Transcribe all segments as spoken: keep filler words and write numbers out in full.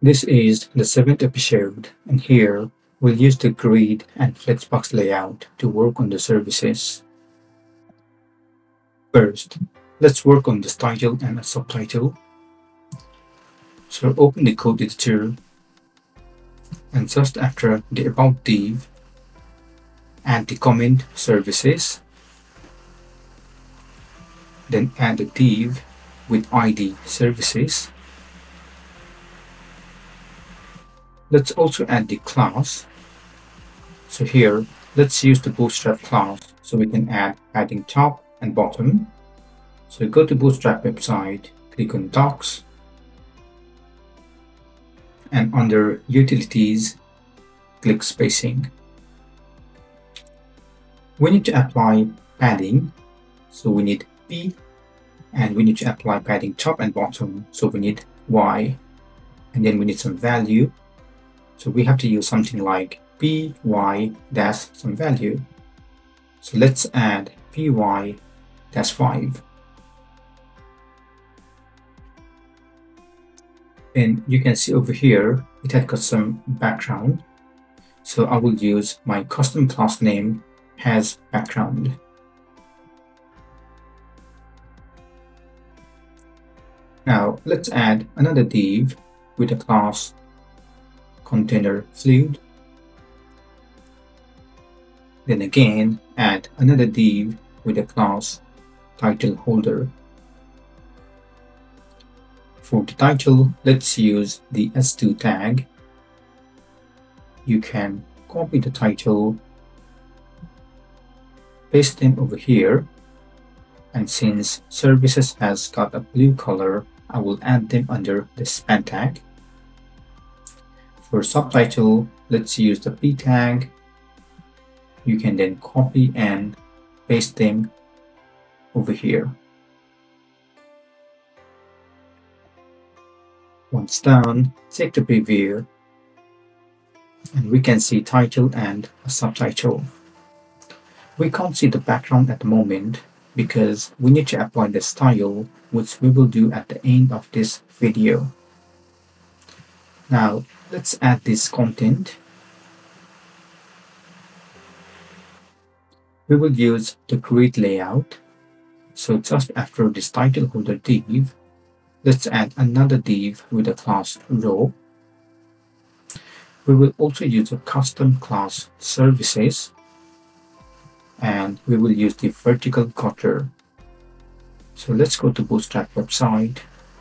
This is the seventh episode, and here we'll use the grid and flexbox layout to work on the services. First, let's work on this title and a subtitle. So open the code editor, and just after the About div, add the comment services, then add the div with I D services. Let's also add the class. So here, let's use the Bootstrap class so we can add padding top and bottom. So go to Bootstrap website, click on Docs, and under Utilities, click Spacing. We need to apply padding, so we need P, and we need to apply padding top and bottom, so we need Y, and then we need some value. So we have to use something like py dash some value. So let's add py dash five. And you can see over here, it had got some background. So I will use my custom class name has background. Now let's add another div with a class container fluid. Then again, add another div with a class title holder. For the title, let's use the S two tag. You can copy the title, paste them over here, and since services has got a blue color, I will add them under the span tag. For subtitle, let's use the P tag. You can then copy and paste them over here. Once done, take the preview, and we can see title and a subtitle. We can't see the background at the moment because we need to apply the style, which we will do at the end of this video. Now, let's add this content. We will use the grid layout. So just after this title holder div, let's add another div with a class row. We will also use a custom class services, and we will use the vertical gutter. So let's go to Bootstrap website.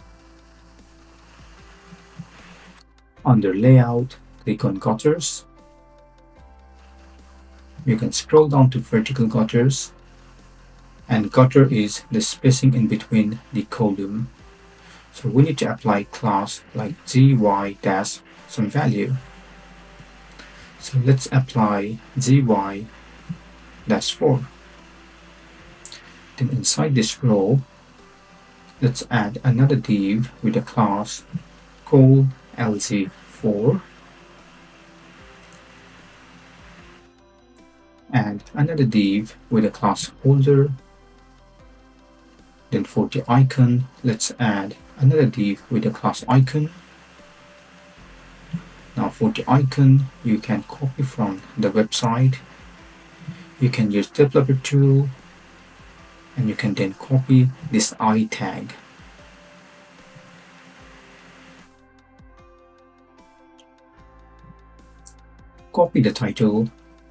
Under layout, click on gutters. You can scroll down to vertical gutters, and gutter is the spacing in between the column. So we need to apply class like gy dash some value. So let's apply gy dash four. Then inside this row, let's add another div with a class call L G four, and another div with a class holder. Then for the icon, let's add another div with a class icon. Now for the icon, you can copy from the website. You can use developer tool, and you can then copy this I tag. Copy the title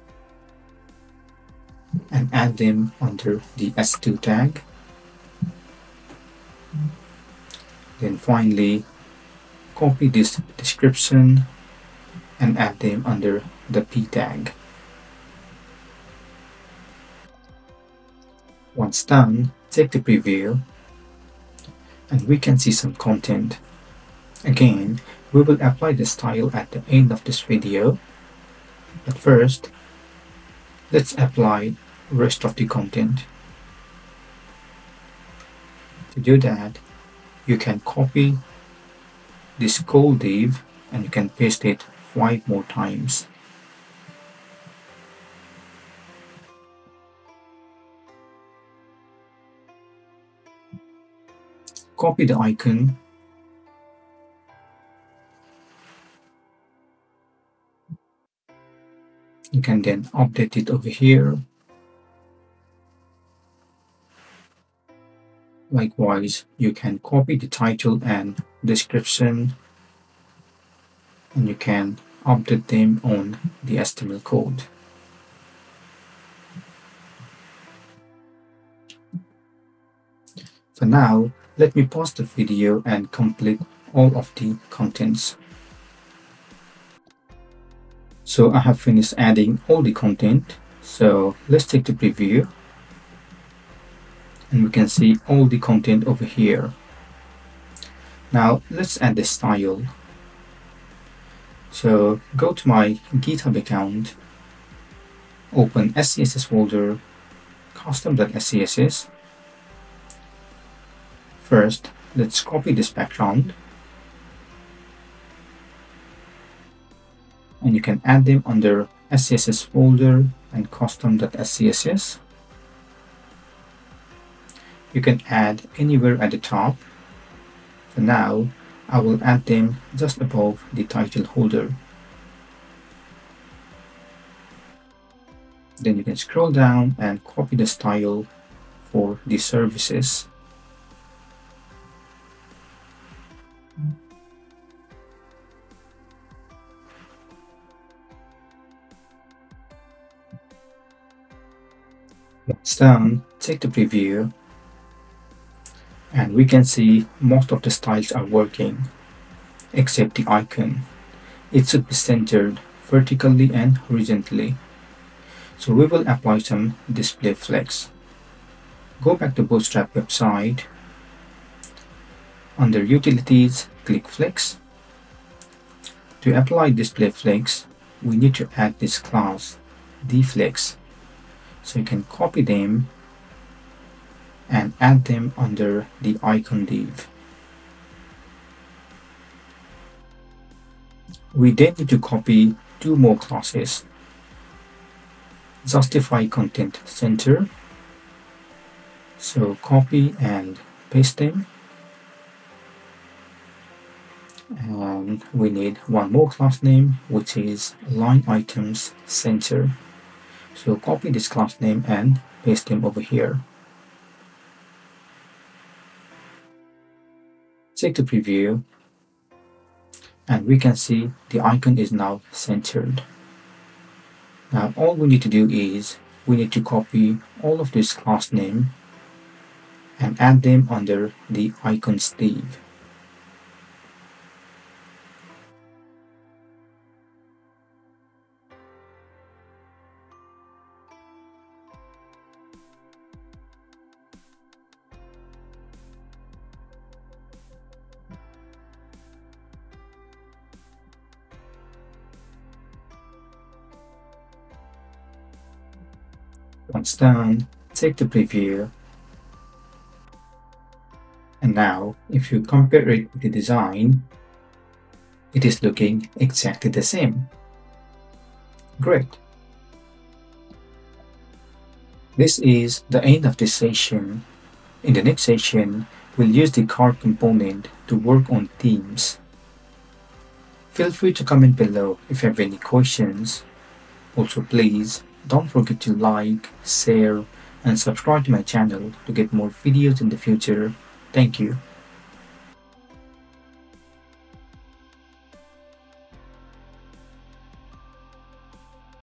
and add them under the S two tag. Then finally, copy this description and add them under the P tag. Once done, take the preview, and we can see some content. Again, we will apply the style at the end of this video. But first, let's apply rest of the content. To do that, you can copy this call div and you can paste it five more times. Copy the icon You can then update it over here. Likewise, you can copy the title and description, and you can update them on the H T M L code. For now, let me pause the video and complete all of the contents. So I have finished adding all the content. So let's take the preview. And we can see all the content over here. Now let's add the style. So go to my GitHub account, open S C S S folder, custom.scss. First, let's copy this background. And you can add them under S C S S folder and custom.scss. You can add anywhere at the top. For now, I will add them just above the title holder. Then you can scroll down and copy the style for the services. Once done, take the preview, and we can see most of the styles are working, except the icon. It should be centered vertically and horizontally. So we will apply some display flex. Go back to Bootstrap website. Under Utilities, click Flex. To apply display flex, we need to add this class, dflex. So you can copy them and add them under the icon div. We then need to copy two more classes. Justify content center. So copy and paste them. And we need one more class name, which is line items center. So copy this class name and paste them over here. Check the preview, and we can see the icon is now centered. Now all we need to do is we need to copy all of this class name and add them under the icons div. Once done, take the preview, and now if you compare it with the design, it is looking exactly the same. Great! This is the end of this session. In the next session, we'll use the card component to work on themes. Feel free to comment below if you have any questions. Also, please don't forget to like, share, and subscribe to my channel to get more videos in the future. Thank you.